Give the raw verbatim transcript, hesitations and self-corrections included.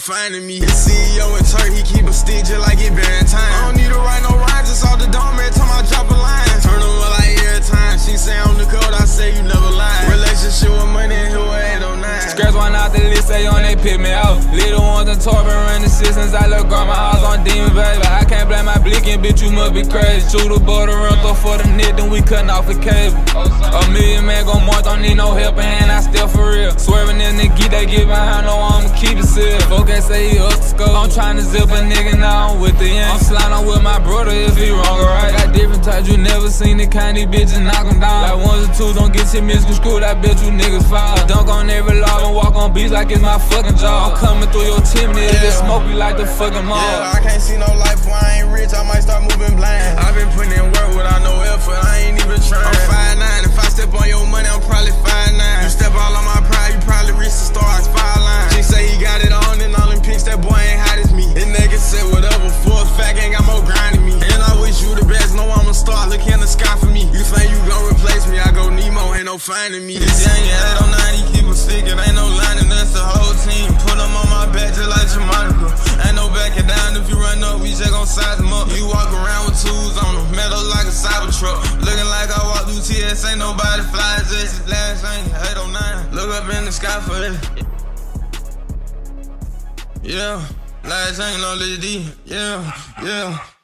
finding me. The C E O in Turk, he keep a stick just like it been time. I don't need to write no rhymes, just off the dome every time I drop a line. Turn them up like every time. She say I'm the code, I say you never lie. Relationship with money and who eight oh nine. Scratch one out the list, they on they pick me out. Little ones and Turk been running shit since I left grandma house on demon, baby. I can't blame my blicking, bitch, you must be crazy. Shoot a butter run throw for the net, then we cutting off a cable. A million man gon' march, don't need no helping hand, I still for real. Swerving in the geek, they get behind, no I'ma keep it sealed. Folk can't say he up to scope. I'm tryna zip a nigga, now I'm with the end. I'm sliding with my brother if he wrong or right. Got different types, you never seen the kind of bitches knock them down. Like ones or twos, don't get your misconstrued, I bet you niggas foul. Dunk on every log and walk on beats like it's my fucking job. I'm coming through your chimney, if it smoke you like the fucking mob. Yeah, I can't see no life when I ain't rich, I might start moving blind. I've been putting in work without no effort, I ain't even trying. I'm five nine, if I step on your money, I'm probably five nine. You step all on my pride, you probably reach the stars, five line. She say he got it on in Olympics, that boy ain't hot as me. This nigga said whatever, for a fact, ain't got more grind than me. And I wish you the best, know I'ma start, look in the sky for me. You think you gon' replace me, I go Nemo, ain't no finding me. This young eight oh nine, he keep a stick, it ain't no line, and that's the whole team. Put him on my back just like Jamaica. Ain't no backing down, if you run up, we just gon' size him up. You walk around with tools on him, metal like a cyber truck. Looking like I walk through T S, ain't nobody flies this. Last thing, eight oh nine, look up in the sky for it. Yeah, last ain't no Lil D, yeah, yeah.